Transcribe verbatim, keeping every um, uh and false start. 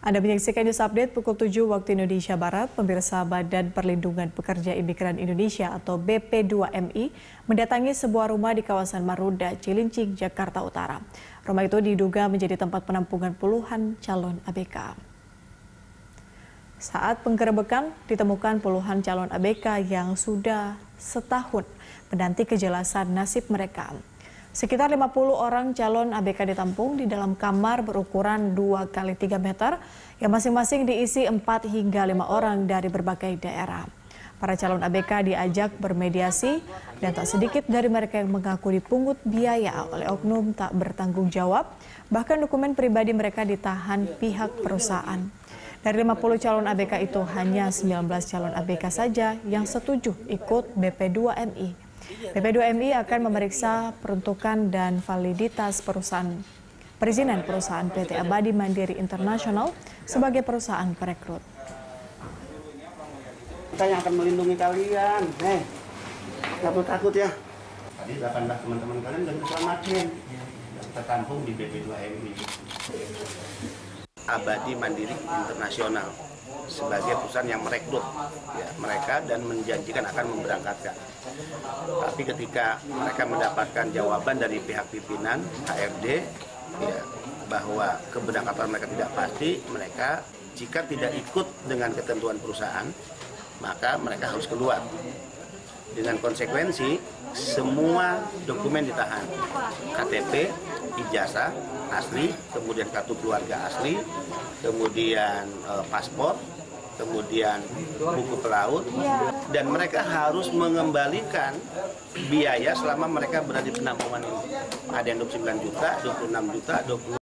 Anda menyaksikan News Update pukul tujuh waktu Indonesia Barat. Pemirsa, Badan Perlindungan Pekerja Imigran Indonesia atau B P dua M I mendatangi sebuah rumah di kawasan Marunda, Cilincing, Jakarta Utara. Rumah itu diduga menjadi tempat penampungan puluhan calon A B K. Saat penggerebekan, ditemukan puluhan calon A B K yang sudah setahun menanti kejelasan nasib mereka. Sekitar lima puluh orang calon A B K ditampung di dalam kamar berukuran dua kali tiga meter yang masing-masing diisi empat hingga lima orang dari berbagai daerah. Para calon A B K diajak bermediasi dan tak sedikit dari mereka yang mengaku dipungut biaya oleh oknum tak bertanggung jawab. Bahkan dokumen pribadi mereka ditahan pihak perusahaan. Dari lima puluh calon A B K itu hanya sembilan belas calon A B K saja yang setuju ikut B P dua M I. B P dua M I akan memeriksa peruntukan dan validitas perusahaan perizinan perusahaan P T Abadi Mandiri Internasional sebagai perusahaan perekrut. Kita yang akan melindungi kalian, hei, takut-takut ya. Tadi delapan belas teman-teman kalian sudah diselamatkan, yang tertampung di B P dua M I. Abadi Mandiri Internasional sebagai perusahaan yang merekrut ya, mereka dan menjanjikan akan memberangkatkan. Tapi ketika mereka mendapatkan jawaban dari pihak pimpinan H R D ya, bahwa keberangkatan mereka tidak pasti, mereka jika tidak ikut dengan ketentuan perusahaan, maka mereka harus keluar. Dengan konsekuensi, semua dokumen ditahan, K T P, ijazah asli, kemudian kartu keluarga asli, kemudian e, paspor, kemudian buku pelaut, dan mereka harus mengembalikan biaya selama mereka berada di penampungan ini. Ada yang dua puluh sembilan juta, dua puluh enam juta, dua puluh